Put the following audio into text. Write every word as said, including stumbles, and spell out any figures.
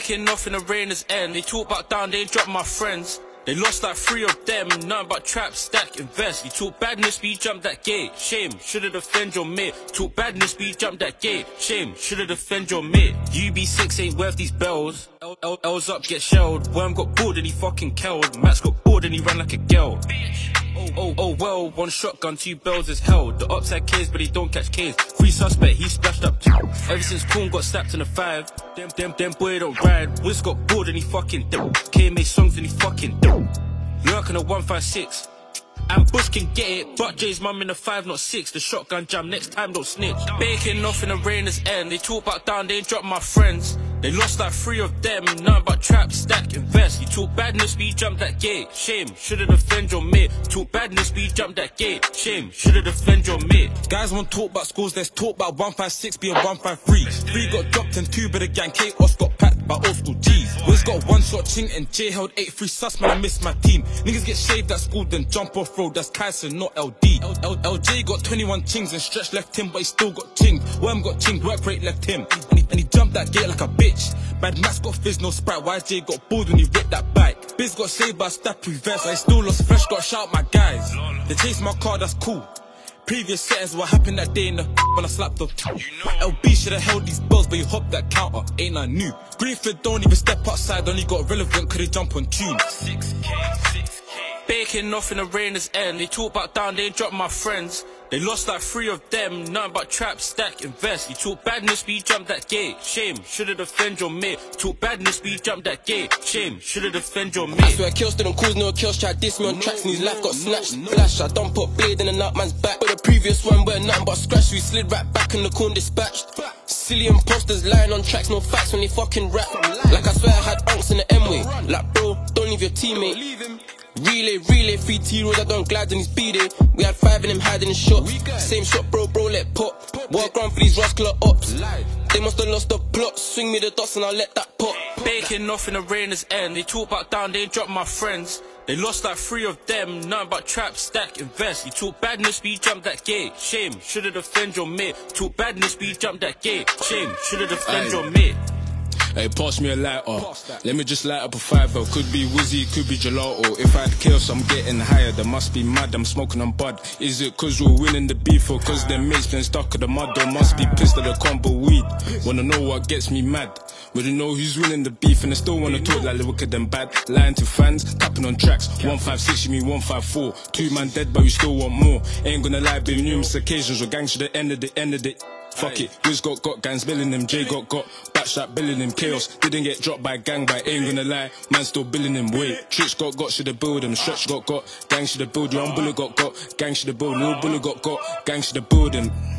Baking off in the Rayners end. They talk about down, they drop my friends. They lost like three of them, nothing but trap, stack, invest. You talk badness, but you jump that gate. Shame, should've defend your mate. Talk badness, but you jump that gate. Shame, should've defend your mate. U B six ain't worth these bells. L L L's up, get shelled. Worm got bored and he fucking killed. Max got bored and he ran like a girl. Oh, oh, oh well, one shotgun, two bells is held. The ops had K's, but they don't catch K's. Free suspect, he splashed up. Ever since Corn got slapped in the five, them, them, them boy don't ride. Wiz got bored and he fucking do. K made songs and he fucking do. Lurk in a one five six. And Bush can get it, but Jay's mum in a five not six. The shotgun jam, next time don't snitch. Baking off in the Rayners end. They talk about down, they drop my friends. They lost like three of them, nothing but trap, stack, invest. You talk badness, but you jump that gate. Shame, should've defend your mate. Talk badness, but you jump that gate. Shame, should've defend your mate. Guys won't talk about schools, let's talk about one five six being one five three. Three got dropped and two, but the gang chaos got packed by old school G's. Wiz got one shot ching and Jay held eight three sus, man, I missed my team. Niggas get shaved at school, then jump off road, that's Kaiser, not L D. L L L J got twenty-one chings and Stretch left him, but he still got ching. Worm got ching, work rate left him. And he, and he jumped that gate like a bitch. Bad Max got fizz, no Sprite. Y J got bored when he ripped that bike. Biz got saved by a stab reverse. I still lost fresh, got shout my guys. They chased my car, that's cool. Previous settings, what happened that day in the when I slapped up. You know. L B should've held these bells, but he hopped that counter. Ain't I new? Greenfield don't even step outside, only got relevant, could they jump on tune? six K, six K. Baking off in the Rayners end. They talk about down, they drop my friends. They lost like three of them, nothing but trap, stack, invest. You talk badness, but you jump that gate. Shame, should've defend your mate. Talk badness, but you jump that gate. Shame, should've defend your mate. I swear kills didn't cause no kills, tried diss me on tracks and his life got snatched. Flash, I done put blade in a nut man's back. But the previous one were nothing but scratch, we slid right back in the corn dispatched. Silly imposters lying on tracks, no facts when they fucking rap. Like I swear I had unks in the M-way. Like bro, don't leave your teammate. Relay, relay, three T-rolls, I don't glide in his B-day. We had five in him hiding his shots. Same shot, bro, bro, let pop. Walk around for these rascal ops. They must have lost the plot. Swing me the dots and I'll let that pop. Baking off in the Rayners end. They talk about down, they drop my friends. They lost like three of them, nothing but trap, stack, invest. You talk badness, but you jump that gate. Shame, should've defend your mate. Talk badness, but you jump that gate. Shame, should've defend your mate. Hey, pass me a lighter. Let me just light up a fiver. Could be Wizzy, could be Gelato. If I had chaos, I'm getting higher. They must be mad, I'm smoking on bud. Is it cause we're winning the beef or cause their mates been stuck in the mud? Or must be pissed at the combo weed. Wanna know what gets me mad? Wanna know who's winning the beef and they still wanna talk like they're wicked and bad. Lying to fans, tapping on tracks. one five six, you mean one five four. Two man dead, but you still want more. Ain't gonna lie, been numerous occasions where gangs should have ended the end of the. Fuck it, Wiz got got, gangs billing him, Jay got got, backshot billing him, chaos, didn't get dropped by gang, but ain't gonna lie, man still billing him, wait, Tricks got got, shoulda build him, Stretch got got, gang shoulda build, Young Bullet got got, gang shoulda build, Lil Bullet got got, gang shoulda build him.